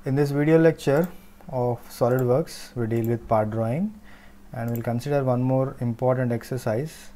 In this video lecture of SolidWorks, we deal with part drawing and we'll consider one more important exercise,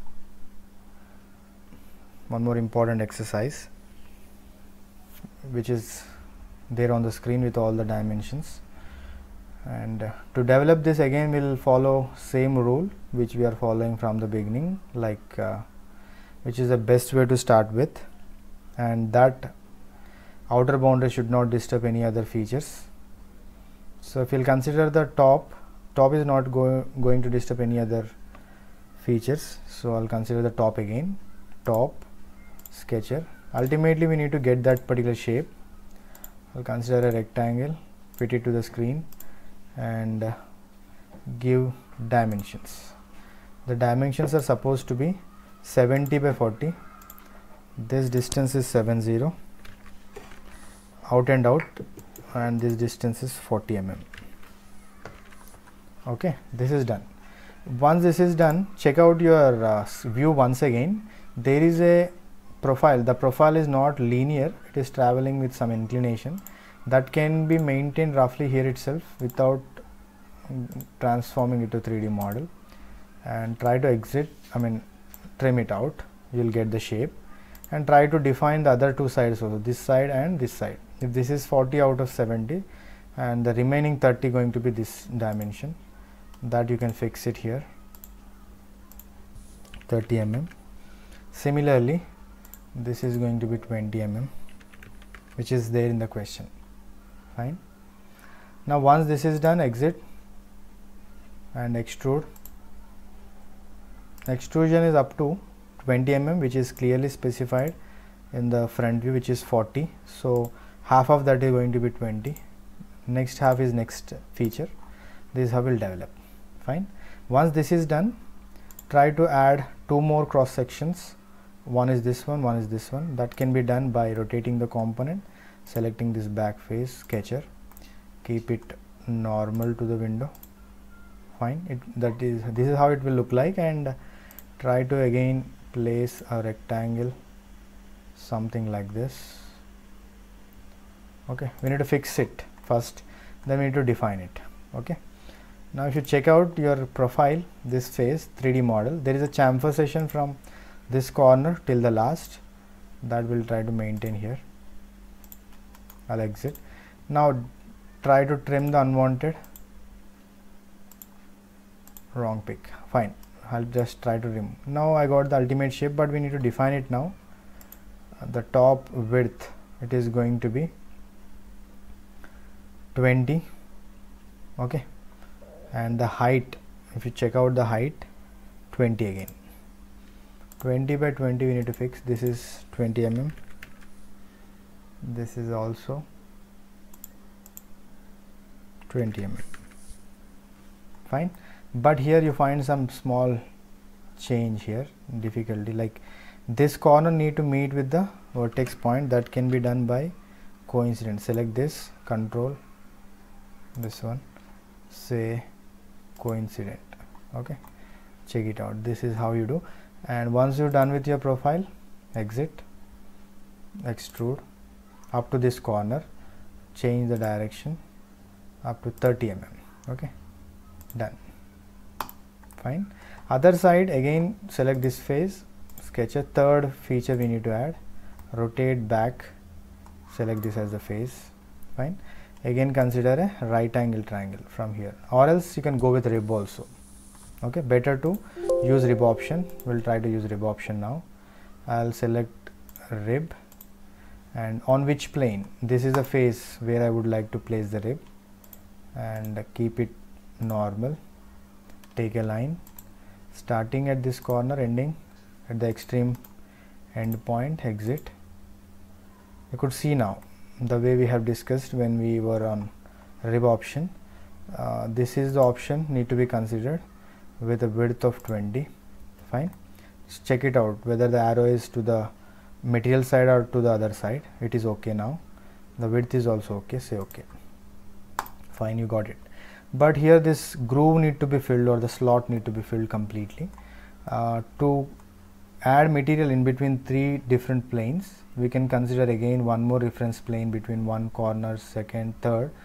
which is there on the screen with all the dimensions. And to develop this, again we'll follow same rule which we are following from the beginning, like which is the best way to start with, and that outer boundary should not disturb any other features. So if you'll consider the top is not going to disturb any other features, so I'll consider the top again, top sketcher. Ultimately we need to get that particular shape. I'll consider a rectangle, fit it to the screen and give dimensions. The dimensions are supposed to be 70 by 40. This distance is 70 out and out, and this distance is 40 mm. Okay, this is done. Once this is done, check out your view once again. There is a profile. The profile is not linear, it is traveling with some inclination. That can be maintained roughly here itself without transforming it to 3D model, and try to trim it out. You will get the shape, and try to define the other two sides also, this side and this side. If this is 40 out of 70 and the remaining 30 going to be this dimension, that you can fix it here, 30 mm. Similarly, this is going to be 20 mm, which is there in the question. Fine. Now once this is done, exit and extrude. Extrusion is up to 20 mm, which is clearly specified in the front view, which is 40. So half of that is going to be 20. Next half is next feature. This is how we'll develop. Fine. Once this is done, try to add two more cross sections. One is this one, one is this one. That can be done by rotating the component, selecting this back face sketcher, keep it normal to the window. Fine. This is how it will look like, and try to again place a rectangle, something like this. Okay, we need to fix it first, then we need to define it. Okay, now if you check out your profile, this face 3D model, there is a chamfer session from this corner till the last. That will try to maintain here. I'll exit. Now try to trim the unwanted, wrong pick. Fine, I'll just try to remove. Now I got the ultimate shape, but we need to define it now. The top width, it is going to be 20. Okay, and the height, if you check out the height, 20 again. 20 by 20 we need to fix. This is 20 mm. This is also 20 mm. Fine. But here you find some small change here, difficulty, like this corner need to meet with the vertex point. That can be done by coincidence. Select this, control this one, say coincident. Okay, check it out. This is how you do. And once you're done with your profile, exit, extrude up to this corner, change the direction up to 30 mm. Okay, done. Fine. Other side, again select this face, sketch a third feature we need to add, rotate back, select this as the face. Fine. Again consider a right angle triangle from here, or else you can go with rib also. Okay, better to use rib option. We'll try to use rib option now. I'll select rib, and on which plane? This is the face where I would like to place the rib, and keep it normal. Take a line starting at this corner, ending at the extreme end point, exit. You could see now the way we have discussed when we were on rib option. This is the option need to be considered with a width of 20. Fine. Just check it out whether the arrow is to the material side or to the other side. It is okay now. The width is also okay. Say okay. Fine, you got it. But here this groove need to be filled, or the slot need to be filled completely. To add material in between three different planes, we can consider again one more reference plane between one corner, second, third.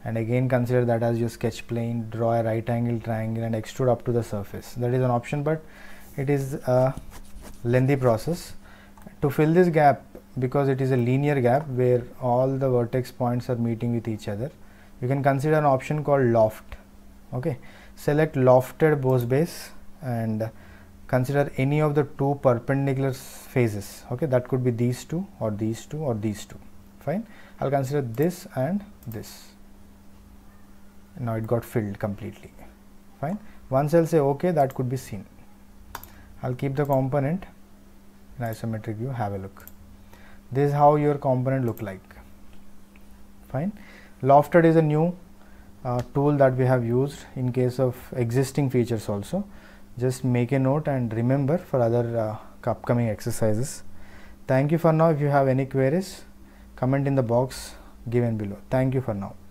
and again consider that as your sketch plane, draw a right angle triangle and extrude up to the surface. That is an option, but it is a lengthy process. To fill this gap, because it is a linear gap where all the vertex points are meeting with each other, you can consider an option called loft. Okay, select lofted boss base and consider any of the two perpendicular faces. Okay, that could be these two or these two or these two. Fine, I'll consider this and this. Now it got filled completely. Fine, once I'll say OK, that could be seen. I'll keep the component in isometric view. Have a look. This is how your component look like. Fine, lofted is a new tool that we have used in case of existing features also. Just make a note and remember for other upcoming exercises. Thank you for now. If you have any queries, comment in the box given below. Thank you for now.